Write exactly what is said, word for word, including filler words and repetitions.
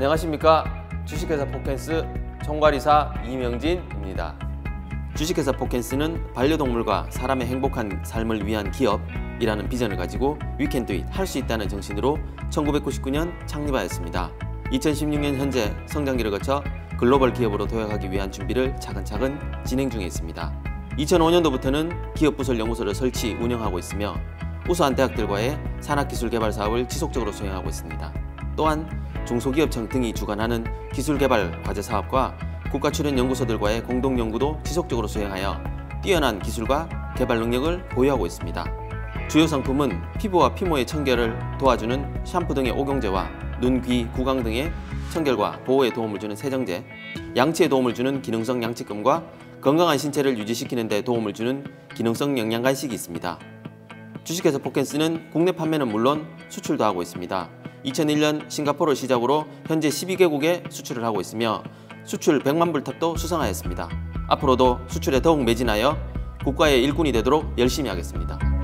안녕하십니까. 주식회사 포켄스 총괄이사 이명진입니다. 주식회사 포켄스는 반려동물과 사람의 행복한 삶을 위한 기업이라는 비전을 가지고 We can do it, 할 수 있다는 정신으로 천구백구십구 년 창립하였습니다. 이천십육 년 현재 성장기를 거쳐 글로벌 기업으로 도약하기 위한 준비를 차근차근 진행 중에 있습니다. 이천오 년도부터는 기업부설 연구소를 설치, 운영하고 있으며 우수한 대학들과의 산학기술개발 사업을 지속적으로 수행하고 있습니다. 또한 중소기업청 등이 주관하는 기술개발 과제 사업과 국가출연연구소들과의 공동연구도 지속적으로 수행하여 뛰어난 기술과 개발 능력을 보유하고 있습니다. 주요 상품은 피부와 피모의 청결을 도와주는 샴푸 등의 오경제와 눈, 귀, 구강 등의 청결과 보호에 도움을 주는 세정제, 양치에 도움을 주는 기능성 양치금과 건강한 신체를 유지시키는 데 도움을 주는 기능성 영양간식이 있습니다. 주식회사 포켄스는 국내 판매는 물론 수출도 하고 있습니다. 이천일 년 싱가포르를 시작으로 현재 십이 개국에 수출을 하고 있으며 수출 백만 불탑도 수상하였습니다. 앞으로도 수출에 더욱 매진하여 국가의 일꾼이 되도록 열심히 하겠습니다.